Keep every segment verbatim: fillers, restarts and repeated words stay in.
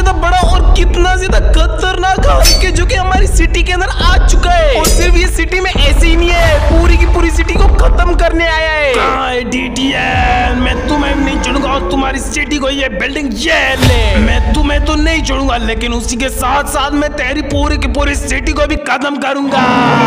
ज्यादा बड़ा और कितना ज्यादा खतरनाक हल्क है जो कि हमारी सिटी के अंदर आ चुका है। और सिर्फ ये सिटी में ऐसे ही नहीं है, पूरी की पूरी सिटी को खत्म करने आया है। कहाँ है डी टी एन? मैं तुम्हें नहीं छोड़ूंगा और तुम्हारी सिटी को ये बिल्डिंग ये ले। मैं तुम्हें तो नहीं छोड़ूंगा, लेकिन उसी के साथ साथ मैं तेरी पूरी की पूरी सिटी को भी खत्म करूंगा।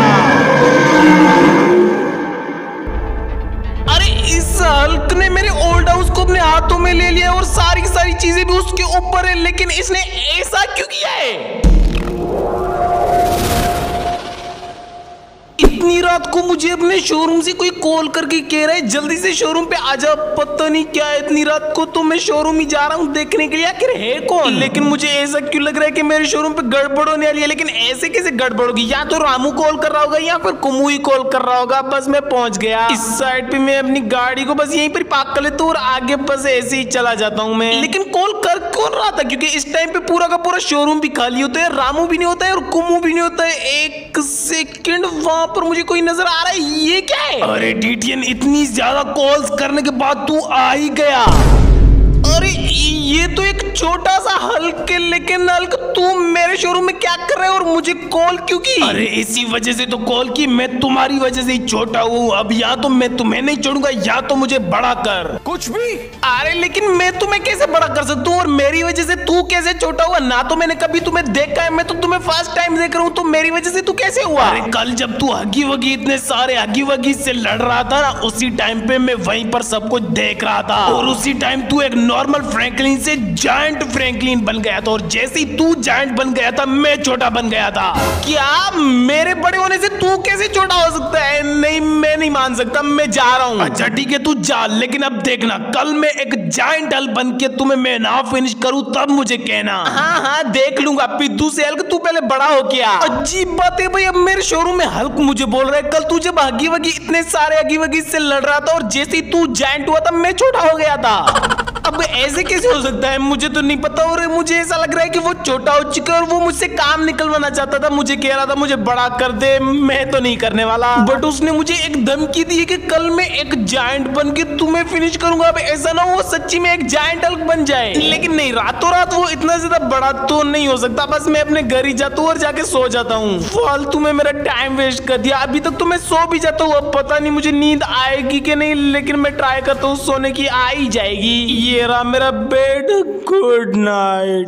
अरे इस हल्क ने मेरे ओल्ड हाउस को अपने हाथों में ले लिया और सारी की सारी चीजें भी उसके ऊपर है, लेकिन इसने ऐसा क्यों किया है? इतनी रात को मुझे अपने शोरूम से कोई कॉल करके कह रहा है जल्दी से शोरूम पे आ जा। पता नहीं क्या है, इतनी रात को तो मैं शोरूम ही जा रहा हूँ देखने के लिए आखिर है कौन। लेकिन मुझे ऐसा क्यों लग रहा है कि मेरे शोरूम पे गड़बड़ होने वाली है। लेकिन ऐसे कैसे गड़बड़ होगी? या तो रामू कॉल कर रहा होगा या फिर कुमू ही कॉल कर रहा होगा। बस मैं पहुंच गया। इस साइड पे मैं अपनी गाड़ी को बस यहीं पर पार्क कर लेता हूँ और आगे बस ऐसे ही चला जाता हूँ मैं। लेकिन कॉल कर कौन रहा था? क्योंकि इस टाइम पे पूरा का पूरा शोरूम भी खाली होता है, रामू भी नहीं होता है और कुमू भी नहीं होता है। एक सेकंड, वहां पर मुझे कोई नजर आ रहा है, ये क्या है? अरे डी टी एन, इतनी ज्यादा कॉल्स करने के बाद तू आ ही गया। अरे ये तो एक छोटा सा हल्क है, लेकिन हल्क तू मेरे शोरूम में क्या कर रहा है और मुझे कॉल क्यों की? अरे इसी वजह से तो कॉल की, मैं तुम्हारी वजह से ही छोटा हूँ। अब या तो मैं तुम्हें नहीं छोड़ूंगा या तो मुझे बड़ा कर। कुछ भी। अरे लेकिन मैं तुम्हें कैसे बड़ा कर सकता हूँ और मेरी वजह से तू कैसे छोटा हुआ? ना तो मैंने कभी तुम्हें देखा है, मैं तो तुम्हें फर्स्ट टाइम देख रहा हूँ, तो मेरी वजह से तू कैसे हुआ? अरे कल जब तू हगी वगी इतने सारे हगी वगी से लड़ रहा था ना, उसी टाइम पे मैं वहीं पर सब कुछ देख रहा था। और उसी टाइम तू एक नॉर्मल फ्रैंकलिन से जायंट फ्रैंकलिन बन गया था, और जैसे ही तू जायंट बन गया था मैं छोटा बन गया था। क्या मेरे बड़े होने से तू कैसे छोटा हो सकता है? नहीं, मैं नहीं मान सकता, मैं जा रहा हूँ। अच्छा ठीक है तू जा, लेकिन अब देखना कल मैं एक जायंट हल्क बन के तुम्हें मैं ना फिनिश करूँ तब मुझे कहना। हाँ हाँ देख लूंगा। पिद्दू से हल्क तू पहले बड़ा हो गया। अजीब बात है भाई, अब मेरे शोरूम में हल्क मुझे बोल रहा है। कल तू जब हगी वगी इतने सारे हगी वगी से लड़ रहा था और जैसे ही तू जायंट हुआ था मैं छोटा हो गया था। अब ऐसे कैसे हो सकता है? मुझे तो नहीं पता। और मुझे ऐसा लग रहा है कि वो छोटा हो चुका है और वो मुझसे काम निकलवाना चाहता था। मुझे कह रहा था मुझे बड़ा कर दे, मैं तो नहीं करने वाला। बट उसने मुझे एक धमकी दी है कि कल मैं एक जायंट बन के तुम्हें फिनिश करूंगा। अब ऐसा ना हो सच्ची में एक जायंट हल्क बन जाए। लेकिन नहीं, रातों रात वो इतना ज्यादा बड़ा तो नहीं हो सकता। बस मैं अपने घर ही जाता हूँ और जाके सो जाता हूँ। फालतू में मेरा टाइम वेस्ट कर दिया। अभी तक तो मैं सो भी जाता हूँ। अब पता नहीं मुझे नींद आएगी कि नहीं, लेकिन मैं ट्राई करता हूँ, सोने की आ ही जाएगी। ये रहा मेरा bed. Good night.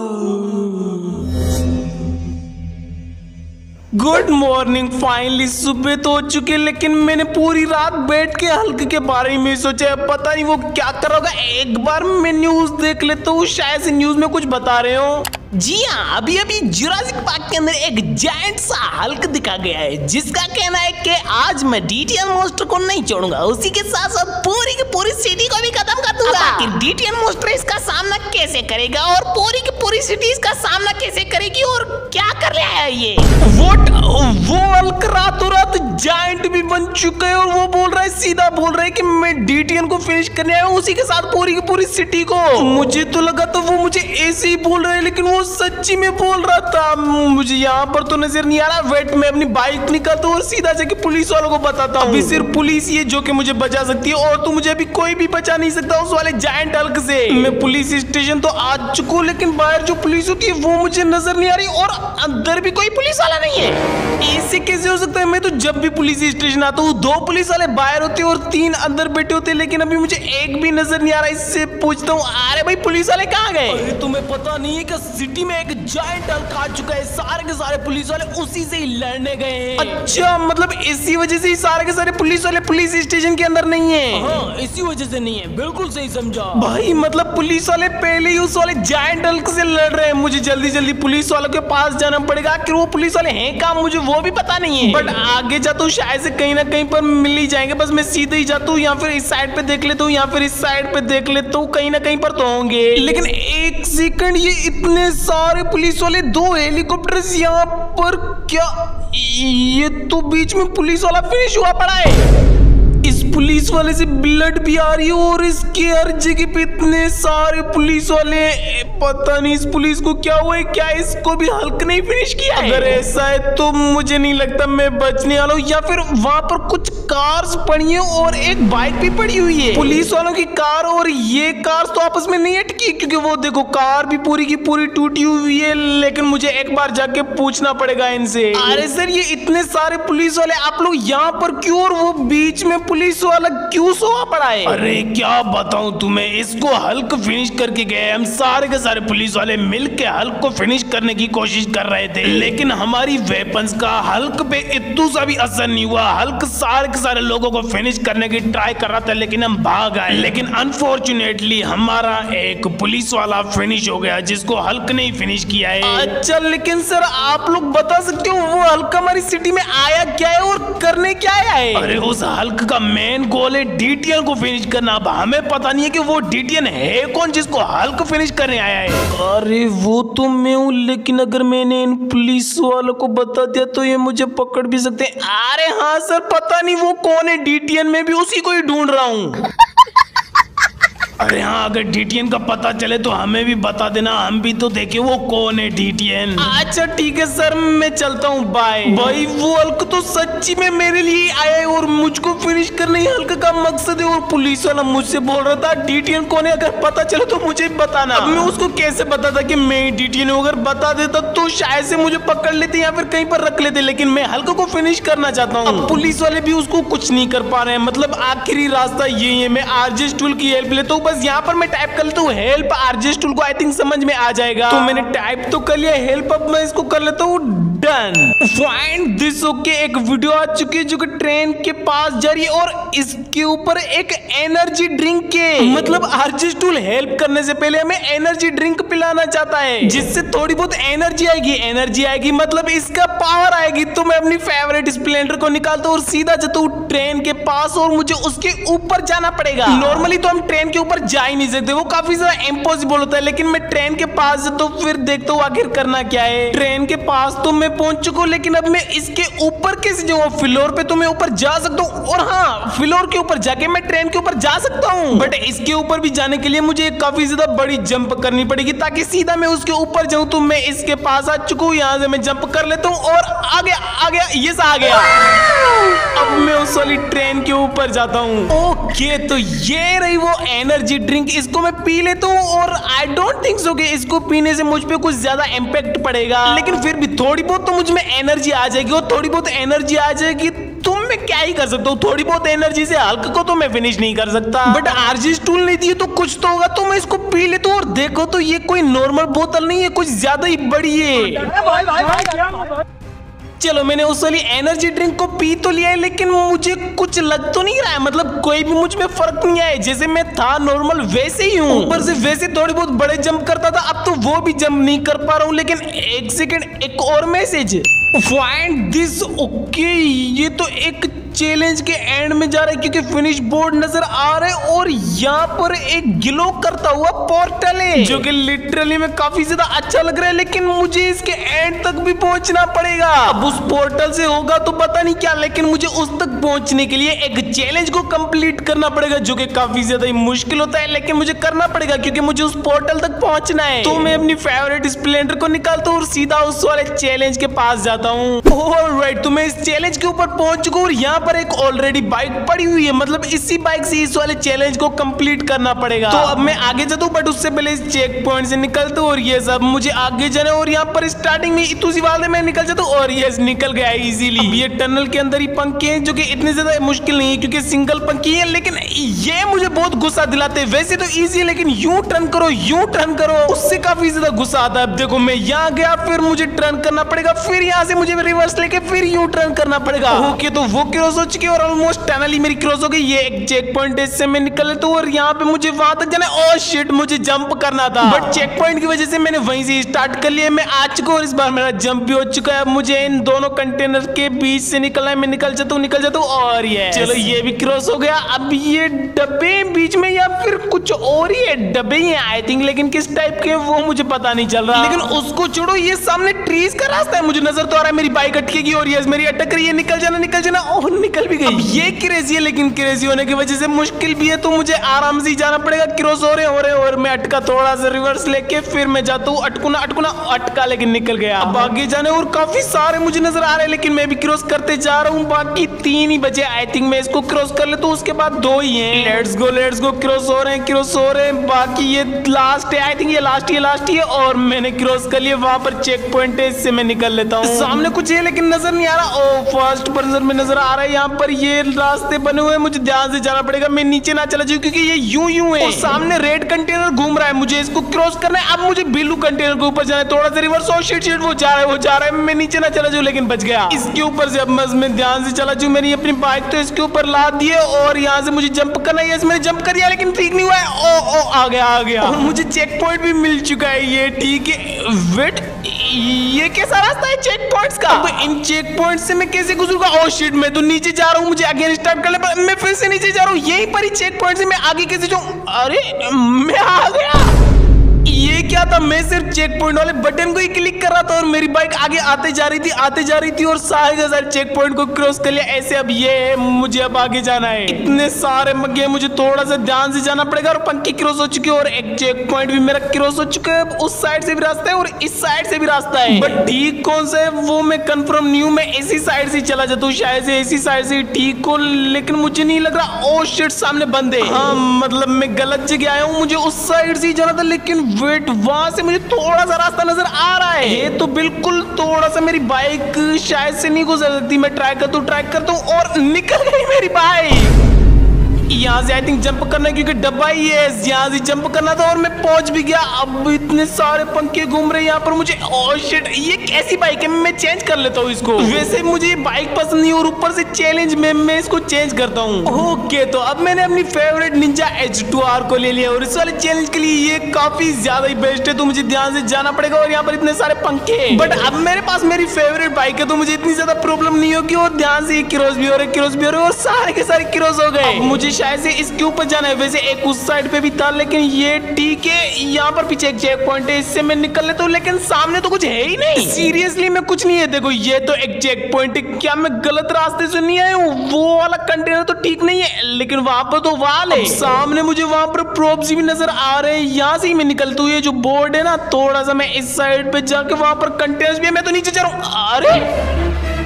Good morning. Finally सुबह तो हो चुकी है, लेकिन मैंने पूरी रात बैठ के हल्क के बारे में सोचा। पता नहीं वो क्या कर रहा होगा। एक बार मैं न्यूज देख लेता हूँ, शायद से न्यूज में कुछ बता रहे हो। जी हाँ, अभी अभी जुरासिक पार्क के अंदर एक जायंट सा हल्क दिखा गया है, जिसका कहना है कि आज मैं डी टी एन मॉन्स्टर को नहीं छोड़ूंगा, उसी के साथ साथ पूरी की पूरी सिटी को भी खत्म कर दूंगा। आखिर डी टी एन मॉन्स्टर इसका सामना कैसे करेगा और पूरी की पूरी सिटी इसका सामना कैसे करेगी और क्या कर रहा है ये? वोट वो हल्क रातों रात जायंट भी बन चुका है और वो बोल रहा है, सीधा बोल रहा है कि मैं डी टी एन को फिनिश करने आया हूँ, उसी के साथ पूरी की पूरी सिटी को। मुझे तो लगा तो वो मुझे ऐसे ही बोल रहा है, लेकिन वो सच्ची में बोल रहा था। मुझे यहाँ पर तो नजर नहीं आ रहा। वेट, मैं अपनी बाइक निकालता हूँ और सीधा जाके पुलिस वालों को बताता हूँ। अभी सिर्फ पुलिस ही है जो कि मुझे बचा सकती है, और तो मुझे अभी कोई भी बचा नहीं सकता उस वाले जायंट हल्क से। मैं पुलिस स्टेशन तो आ चुका हूँ, लेकिन बाहर जो पुलिस होती है वो मुझे नजर नहीं आ रही और अंदर भी कोई पुलिस वाला नहीं है। ऐसे कैसे हो सकता है? मैं तो जब भी पुलिस स्टेशन आता हूँ दो पुलिस वाले बाहर होते हैं और तीन अंदर बैठे होते हैं, लेकिन अभी मुझे एक भी नजर नहीं आ रहा। इससे पूछता हूँ, अरे भाई पुलिस वाले कहाँ गए? अरे तुम्हें पता नहीं है कि सिटी में एक जायंट हल्क आ चुका है, सारे के सारे पुलिस वाले उसी से ही लड़ने गए हैं। अच्छा, मतलब इसी वजह से ही सारे के सारे पुलिस वाले पुलिस स्टेशन के अंदर नहीं है? हाँ, इसी वजह से नहीं है, बिल्कुल सही समझा भाई। मतलब पुलिस वाले पहले ही उस वाले जायंट हल्क से लड़ रहे हैं। मुझे जल्दी जल्दी पुलिस वालों के पास जाना पड़ेगा कि वो पुलिस वाले हैं कहाँ, मुझे वो भी पता नहीं है। बट आगे जाता हूँ, शायद से कहीं ना कहीं पर मिल ही जाएंगे। बस मैं सीधे ही जाता हूँ, या फिर इस साइड पे देख लेता हूँ या फिर इस साइड पे देख लेता हूँ, कहीं ना कहीं पर तो होंगे। लेकिन एक सेकंड, ये इतने सारे पुलिस वाले, दो हेलीकॉप्टर्स यहाँ पर, क्या ये तो बीच में पुलिस वाला फिनिश हुआ पड़ा है? इस पुलिस वाले से ब्लड भी आ रही है और इसके हर जगह पे इतने सारे पुलिस वाले। पता नहीं इस पुलिस को क्या हुआ है, क्या इसको भी हल्क नहीं फिनिश किया है? अगर ऐसा है तो मुझे नहीं लगता मैं बचने वाला हूँ, या फिर वहां पर कुछ कार्स पड़ी है और एक बाइक भी पड़ी हुई है। पुलिस वालों की कार और ये कार तो आपस में नहीं अटकी, क्योंकि वो देखो कार भी पूरी की पूरी टूटी हुई है। लेकिन मुझे एक बार जाके पूछना पड़ेगा इनसे। अरे सर, ये इतने सारे पुलिस वाले आप लोग यहाँ पर क्यों, और वो बीच में पुलिस वाला क्यों सोया पड़ा है? अरे क्या बताऊं तुम्हें, इसको हल्क फिनिश करके गए। हम सारे के सारे पुलिस वाले मिलके हल्क को फिनिश करने की कोशिश कर रहे थे, लेकिन हमारी वेपन्स का हल्क पे इतना सा भी असर नहीं हुआ। हल्क सारे के सारे लोगों को फिनिश करने की ट्राई कर रहा था, लेकिन हम भाग आए। लेकिन अनफॉर्चुनेटली हमारा एक पुलिस वाला फिनिश हो गया, जिसको हल्क ने फिनिश किया है। अच्छा, लेकिन सर आप लोग बता सकते हो वो हल्क हमारी सिटी में आया क्या है और करने क्या आया है? अरे उस हल्क का मेन गोल है डीटीएन को फिनिश करना। अब हमें पता नहीं है कि वो डीटीएन है कौन जिसको हल्क फिनिश करने आया है। अरे वो तो मैं हूँ, लेकिन अगर मैंने इन पुलिस वालों को बता दिया तो ये मुझे पकड़ भी सकते हैं। अरे हाँ सर, पता नहीं वो कौन है डीटीएन, में भी उसी को ही ढूंढ रहा हूँ। अरे हाँ, अगर डीटीएन का पता चले तो हमें भी बता देना, हम भी तो देखे वो कौन है डीटीएन। अच्छा ठीक है सर, मैं चलता हूँ, बाय। भाई वो हल्क तो सच्ची में मेरे लिए आया है और मुझको फिनिश करना ही हल्क का मकसद है। और पुलिस वाला मुझसे बोल रहा था डीटीएन कौन है, अगर पता चले तो मुझे बताना। अब मैं उसको कैसे बता था कि मैं डीटीएन हूँ? अगर बता देता तो शायद से मुझे पकड़ लेते या फिर कहीं पर रख लेते, लेकिन मैं हल्क को फिनिश करना चाहता हूँ। अब पुलिस वाले भी उसको कुछ नहीं कर पा रहे हैं, मतलब आखिरी रास्ता यही है, मैं आरजेस टूल की हेल्प लेता हूँ। बस यहाँ पर मैं टाइप कर लेता हूँ हेल्प आरजेस टूल को, आई थिंक समझ में आ जाएगा। तो मैंने टाइप तो कर लिया हेल्प, अब मैं इसको कर लेता हूँ डन। फाइंड दिस ओके, एक वीडियो आ चुकी है जो कि ट्रेन के पास जा रही है और इसके ऊपर एक एनर्जी ड्रिंक के, मतलब आरजेस टूल हेल्प करने से पहले हमें एनर्जी ड्रिंक पिलाना चाहता है, जिससे थोड़ी बहुत एनर्जी आएगी। एनर्जी आएगी मतलब इसका पावर आएगी। तो मैं अपनी फेवरेट स्प्लेंडर को निकालता हूँ और सीधा जाता हूँ ट्रेन के पास, और मुझे उसके ऊपर जाना पड़ेगा। नॉर्मली तो हम ट्रेन के ऊपर जा ही नहीं सकते, वो काफी ज्यादा इम्पॉसिबल होता है, लेकिन मैं ट्रेन के पास तो फिर देखता हूँ आखिर करना क्या है। ट्रेन के पास तो मैं पहुंच चुका हूँ, लेकिन अब मैं इसके ऊपर कैसे जाऊँ? फ्लोर पे तो मैं ऊपर जा सकता हूँ, और हाँ फ्लोर के ऊपर जाके मैं ट्रेन के ऊपर जा सकता हूँ, बट इसके ऊपर भी जाने के लिए मुझे काफी ज्यादा बड़ी जंप करनी पड़ेगी ताकि सीधा मैं उसके ऊपर जाऊँ। तो मैं इसके पास आ चुका हूँ, यहाँ से मैं जंप कर लेता हूँ और आ गया आ गया ये आ गया। अब मैं उस वाली ट्रेन के ऊपर जाता हूँ। ओके, तो ये रही वो एनर्जी ड्रिंक, इसको मैं पी लेता हूँ और आई डोंट थिंक सो कि इसको पीने से मुझ पे कुछ ज्यादा इम्पैक्ट पड़ेगा, लेकिन फिर भी थोड़ी बहुत तो मुझ में एनर्जी आ जाएगी, और थोड़ी बहुत एनर्जी आ जाएगी तुम मैं क्या ही कर सकता हूँ। थोड़ी बहुत एनर्जी से हल्क को तो मैं फिनिश नहीं कर सकता, बट आरजेस टूल नहीं दी तो कुछ तो होगा। तो मैं इसको पी लेता हूँ और देखो तो ये कोई नॉर्मल बोतल नहीं है, कुछ ज्यादा ही बड़ी है। चलो मैंने उस वाली एनर्जी ड्रिंक को पी तो लिया है, लेकिन मुझे कुछ लग तो नहीं रहा है, मतलब कोई भी मुझ में फर्क नहीं आया। जैसे मैं था नॉर्मल वैसे ही हूँ, ऊपर से वैसे थोड़ी बहुत बड़े जंप करता था, अब तो वो भी जंप नहीं कर पा रहा हूँ। लेकिन एक सेकंड, एक और मैसेज, फाइंड दिस ओके, ये तो एक चैलेंज के एंड में जा रहा है क्योंकि फिनिश बोर्ड नजर आ रहा है और यहाँ पर एक ग्लो करता हुआ पोर्टल है जो कि लिटरली में काफी ज्यादा अच्छा लग रहा है, लेकिन मुझे इसके एंड तक भी पहुंचना पड़ेगा। अब उस पोर्टल से होगा तो पता नहीं क्या, लेकिन मुझे उस तक पहुंचने के लिए एक चैलेंज को कंप्लीट करना पड़ेगा जो कि काफी ज्यादा ही मुश्किल होता है, लेकिन मुझे करना पड़ेगा क्योंकि मुझे उस पोर्टल तक पहुंचना है। तो मैं अपनी फेवरेट स्प्लेंडर को निकालता हूँ और सीधा उस वाले चैलेंज के पास जाता हूँ। ऑलराइट, तो मैं इस चैलेंज के ऊपर पहुंच चुका हूँ और यहाँ पर एक ऑलरेडी बाइक पड़ी हुई है, मतलब इसी बाइक से इस वाले चैलेंज को कंप्लीट करना पड़ेगा। तो अब मैं आगे जाता हूँ, बट उससे पहले इस चेक पॉइंट से निकलता हूँ और ये सब मुझे आगे जाना है। और यहाँ पर स्टार्टिंग में इतुसी वाले में निकल जाता हूँ और ये निकल गया इजीली। अब ये टनल के अंदर ही पंखे हैं जो कि इतने ज्यादा मुश्किल नहीं है क्योंकि सिंगल पंखी है, लेकिन ये मुझे बहुत गुस्सा दिलाते हैं। वैसे तो इजी है, लेकिन यूं टर्न करो यूं टर्न करो उससे काफी ज्यादा गुस्सा आता है। अब देखो मैं यहाँ गया, फिर मुझे टर्न करना पड़ेगा, फिर यहाँ से मुझे रिवर्स लेके फिर यूं टर्न करना पड़ेगा। ओके, तो वो क्रॉस हो चुकी है और ऑलमोस्ट टनल ही मेरी क्रॉस हो गई। ये एक चेक पॉइंट है, इससे मैं निकल लेता हूँ और यहाँ पे मुझे वहां तक जाना है। ओह शिट, मुझे जंप करना था, बट चेक पॉइंट की वजह से मैंने वहीं से स्टार्ट कर लिया। मैं आ चुका हूँ और इस बार मेरा जंप भी हो चुका है। अब मुझे इन दोनों कंटेनर के बीच से निकलना है। मैं निकल जाता हूँ निकल जाता हूँ और ये चलो ये भी क्रॉस हो गया। अब ये डब्बे बीच में या फिर कुछ और ही है, डब्बे ही है आई थिंक, लेकिन किस टाइप के वो मुझे पता नहीं चल रहा। लेकिन उसको छोड़ो, ये सामने ट्रीज का रास्ता है, मुझे नजर तो आ रहा है। मेरी बाइक अटकेगी और ये मेरी अटक रही है। निकल जाना निकल जाना। ओह निकल भी गई। ये क्रेजी है, लेकिन क्रेजी होने की वजह से मुश्किल भी है, तो मुझे आराम से जाना पड़ेगा। क्रॉस हो रहे हो रहे और मैं अटका, थोड़ा सा रिवर्स लेके फिर मैं जाता हूँ। अटकुना अटकुना अटका, लेकिन निकल गया। अब आगे जाने और काफी सारे मुझे नजर आ रहे हैं, लेकिन मैं भी क्रॉस करते जा रहा हूँ। बाकी तीन ही बचे। आई थिंक मैं इसको क्रॉस कर ले तो उसके बाद दो ही हैं। Let's go let's go. Cross हो रहे हैं क्रॉस हो रहे हैं। बाकी ये लास्ट है, आई थिंक ये लास्ट ही लास्ट ही है और मैंने क्रॉस कर लिया। वहां पर चेक पॉइंट है, इससे मैं निकल लेता हूँ। सामने कुछ है लेकिन नजर नहीं आ रहा। ओ फर्स्ट पर्सन में नजर आ रहा है। यहाँ पर ये रास्ते बने हुए हैं, मुझे ध्यान से जाना पड़ेगा। मैं नीचे ना चला जाऊँ क्योंकि ये यूं यूं है। और सामने रेड कंटेनर घूम रहा है, मुझे इसको क्रॉस करना है। अब मुझे ब्लू कंटेनर के ऊपर जाना है। थोड़ा सा रिवर्स। ओ शिट शिट, वो जा रहा है वो जा रहा है। मैं नीचे ना चला जाऊँ लेकिन बच गया। इसके ऊपर से अब मैं ध्यान से चला जाऊँ। मैंने अपनी बाइक तो इसके ऊपर ला दी है और यहाँ से मुझे जंप करना है। मैंने जंप कर दिया लेकिन ठीक नहीं हुआ है। ओ ओ आ गया आ गया। मुझे चेक पॉइंट भी मिल चुका है, ये ठीक है। वेट, ये कैसा रास्ता है चेक पॉइंट्स का? अब इन चेक पॉइंट्स से मैं कैसे गुजरूंगा? ओह शिट, मैं तो नीचे जा रहा हूँ। मुझे अगेन स्टार्ट करना पड़ेगा। मैं फिर से नीचे जा रहा हूँ। यहीं पर ही चेक पॉइंट से मैं आगे कैसे जाऊँ? अरे मैं आ गया। ये क्या था? मैं सिर्फ चेक पॉइंट वाले बटन को ही क्लिक कर रहा था और मेरी बाइक आगे आते जा रही थी आते जा रही थी और सारे के सारे चेक पॉइंट को क्रॉस कर लिया। ऐसे अब ये है, मुझे अब आगे जाना है। इतने सारे मग्गे, मुझे थोड़ा सा ध्यान से जाना पड़ेगा। और पंखी क्रॉस हो चुकी है और एक चेक पॉइंट भी मेरा क्रॉस हो चुका है। उस साइड से भी रास्ता है और इस साइड से भी रास्ता है, बट ठीक कौन सा है वो मैं कंफर्म नहीं हूँ। मैं इसी साइड से चला जाता हूँ, शायद से इसी साइड से ठीक हो, लेकिन मुझे नहीं लग रहा। ओ शिट, सामने बंद है। हाँ, मतलब मैं गलत जगह आया हूँ। मुझे उस साइड से ही जाना था, लेकिन वेट, वहां से मुझे थोड़ा सा रास्ता नजर आ रहा है। ये तो बिल्कुल थोड़ा सा मेरी बाइक शायद से नहीं गुजर सकती। मैं ट्राई करता हूँ ट्राई करता हूँ और निकल गई मेरी बाइक। यहाँ से आई थिंक जंप करना है क्योंकि डब्बा ही है। यहाँ से जंप करना था और मैं पहुंच भी गया। अब इतने सारे पंखे घूम रहे हैं यहाँ पर मुझे। ओह शिट, ये कैसी बाइक है? मैं चेंज कर लेता हूँ इसको। वैसे मुझे ये बाइक पसंद नहीं और ऊपर से चैलेंज में मैं इसको चेंज करता हूँ। ओके, तो अब मैंने अपनी favourite ninja H two R को ले लिया और इस वाले चैलेंज के लिए ये काफी ज्यादा ही बेस्ट है, तो मुझे ध्यान से जाना पड़ेगा। और यहाँ पर इतने सारे पंखे हैं, बट अब मेरे पास मेरी फेवरेट बाइक है तो मुझे इतनी ज्यादा प्रॉब्लम नहीं होगी। और ध्यान से क्रॉस भी हो रहे क्रॉस भी हो रहे और सारे के सारे क्रॉस हो गए। मुझे शायद से इसके ऊपर जाना है। वैसे एक उस साइड पे भी था, लेकिन ये ठीक है। यहाँ पर पीछे एक चेक पॉइंट है, इससे मैं निकल लेता हूँ, लेकिन सामने तो कुछ है ही नहीं। सीरियसली में कुछ नहीं है। देखो, ये तो एक चेक पॉइंट है। क्या मैं गलत रास्ते से नहीं आया हूँ? वो वाला कंटेनर तो ठीक नहीं है, लेकिन वहां पर तो वाल है। सामने मुझे वहां पर प्रोब्स भी नजर आ रहे हैं। यहाँ से ही मैं निकलता हूँ। ये जो बोर्ड है ना, थोड़ा सा मैं इस साइड पे जाके वहां पर कंटेनर्स भी है। मैं तो नीचे जा रहा हूँ। अरे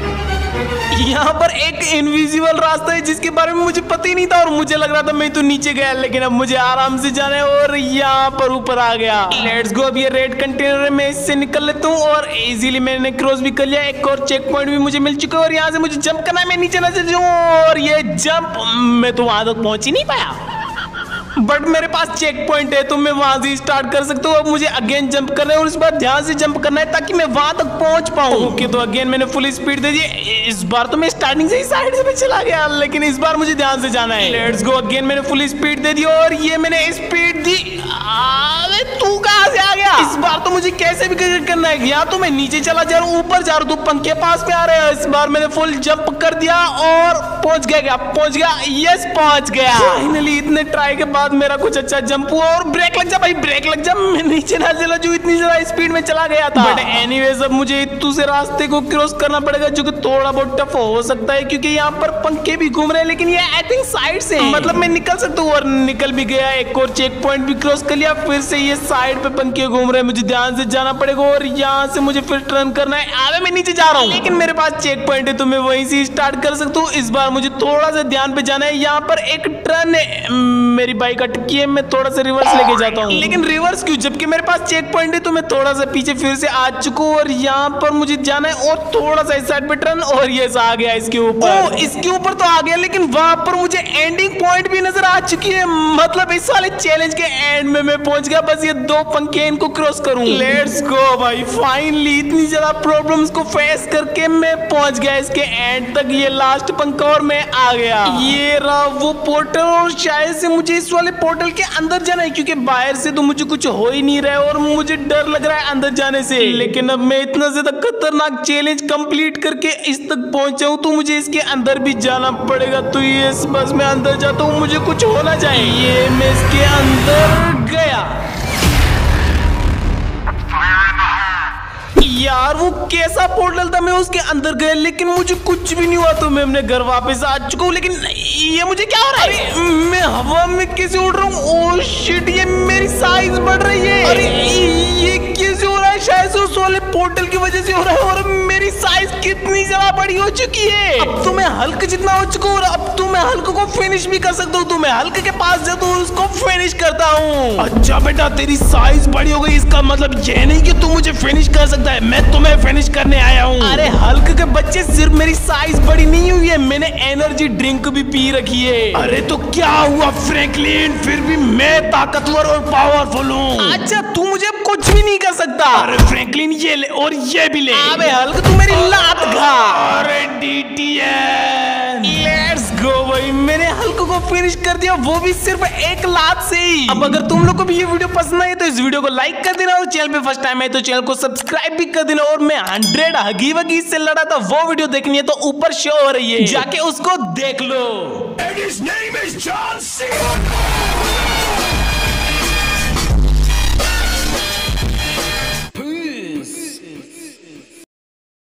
यहाँ पर एक इनविजिबल रास्ता है जिसके बारे में मुझे पता ही नहीं था और मुझे लग रहा था मैं तो नीचे गया, लेकिन अब मुझे आराम से जाना है और यहाँ पर ऊपर आ गया। Let's go. अब ये रेड कंटेनर है, मैं इससे निकल लेता हूँ और इजीली मैंने क्रॉस भी कर लिया। एक और चेक पॉइंट भी मुझे मिल चुका है और यहाँ से मुझे जंप करना है। मैं नीचे ना चल जाऊँ और ये जंप मैं तो वहां तक पहुंच ही नहीं पाया, बट मेरे पास चेक पॉइंट है तो मैं वहां से स्टार्ट कर सकता हूँ। अब मुझे अगेन जंप करना है और इस बार ध्यान से जंप करना है ताकि मैं वहां तक पहुंच पाऊँ। ओके, तो अगेन मैंने फुल स्पीड दे दी। इस बार तो मैं स्टार्टिंग से ही साइड से चला गया, लेकिन इस बार मुझे ध्यान से जाना है। Let's go. अगेन मैंने फुल स्पीड दे दी और ये मैंने स्पीड दी। अरे तू कहां से आ गया? इस बार तो मुझे कैसे भी करना है। या तो मैं नीचे चला जा रहा हूँ, ऊपर जा रहा हूँ, तो पंखे पास पे आ रहे हैं। इस बार मैंने फुल जंप कर दिया और पहुंच गया पहुंच गया यस पहुंच गया फाइनली। इतने ट्राई के बाद मेरा कुछ अच्छा जंप हुआ और ब्रेक लग जा भाई, ब्रेक लग जा। मैं नीचे ना चला जो इतनी ज्यादा स्पीड में चला गया था। बट एनीवेज अब मुझे इतू से रास्ते को क्रॉस करना पड़ेगा जो कि थोड़ा बहुत टफ हो सकता है क्योंकि यहाँ पर पंखे भी घूम रहे हैं, लेकिन ये आई थिंक साइड से है। मतलब मैं निकल सकता हूँ और निकल भी गया। एक और चेक पॉइंट भी क्रॉस कर लिया। फिर से ये साइड पे पंखे घूम रहे हैं, मुझे ध्यान से जाना पड़ेगा और यहाँ से मुझे फिर टर्न करना है। आगे मैं नीचे जा रहा हूँ, लेकिन मेरे पास चेक पॉइंट है तो मैं वहीं से स्टार्ट कर सकता हूँ। इस बार मुझे थोड़ा सा ध्यान पे जाना है। यहाँ पर एक टर्न है, मेरी बाइक अटकी है, मैं थोड़ा सा रिवर्स लेके जाता हूँ। लेकिन रिवर्स क्यों जबकि मेरे पास चेक पॉइंट है? तो मैं थोड़ा सा पीछे फिर से आ चुका हूँ और यहाँ पर मुझे जाना है और थोड़ा सा इस साइड पे टर्न और ये आ गया इसके ऊपर। इसके ऊपर तो आ गया, लेकिन वहां पर मुझे एंडिंग पॉइंट भी नजर आ चुकी है। मतलब इस वाले चैलेंज के एंड में मैं पहुंच गया। बस ये दो पंखे इनको क्रॉस करूं। लेट्स गो भाई, फाइनली इतनी ज्यादा प्रॉब्लम्स को फेस करके मैं पहुंच गया इसके एंड तक। ये लास्ट पंखा और मैं आ गया। ये रहा वो पोर्टल और शायद से मुझे इस वाले पोर्टल के अंदर जाना है क्योंकि बाहर से तो मुझे कुछ हो ही नहीं रहा है और मुझे डर लग रहा है अंदर जाने से। लेकिन अब मैं इतना ज्यादा खतरनाक चैलेंज कंप्लीट करके इस तक पहुंचा हूं तो मुझे इसके अंदर भी जाना पड़ेगा। तो ये बस मैं अंदर जाता हूँ, मुझे कुछ होना चाहिए। ये मैं इसके अंदर गया। यार यार वो कैसा पोर्टल था, मैं उसके अंदर गया लेकिन मुझे कुछ भी नहीं हुआ, तो मैं अपने घर वापस आ चुका हूँ। लेकिन ये मुझे क्या हो रहा है? मैं हवा में कैसे उड़ रहा हूँ? ओह शिट, ये मेरी साइज बढ़ रही है। अरे ये कैसे हो रहा है? शायद से उस वाले पोर्टल की वजह से हो रहा है। और मेरी साइज कितनी ज्यादा बड़ी हो चुकी है। अब तो मैं हल्क जितना हो चुका हूँ, अब तो मैं हल्क को फिनिश भी कर सकता हूँ। तो मैं हल्क के पास जाता हूँ, उसको फिनिश करता हूँ। अच्छा बेटा, तेरी साइज बड़ी हो गई, इसका मतलब ये नहीं कि तू मुझे फिनिश कर सकता है। मैं तुम्हें फिनिश करने आया हूँ। अरे हल्क के बच्चे, सिर्फ मेरी साइज बड़ी नहीं हुई है, मैंने एनर्जी ड्रिंक भी पी रखी है। अरे तो क्या हुआ फ्रैंकलिन, फिर भी मैं ताकतवर और पावरफुल हूँ। अच्छा तू मुझे कुछ भी नहीं कर सकता। अरे फ्रैंकलिन ये ले और ये भी ले। अबे हल्क तू मेरी लात खा। अरे डीटीएन, लेट्स गो भाई, मैंने हल्क को फिनिश कर दिया, वो भी सिर्फ एक लात से ही। अब अगर तुम लोग को भी ये वीडियो पसंद आई तो इस वीडियो को लाइक कर देना, और चैनल पे फर्स्ट टाइम है तो चैनल को सब्सक्राइब भी कर देना। और मैं हंड्रेड हगी वगी से लड़ा था, वो वीडियो देखनी है तो ऊपर शो हो रही है, जाके उसको देख लो। And his name is John Cena.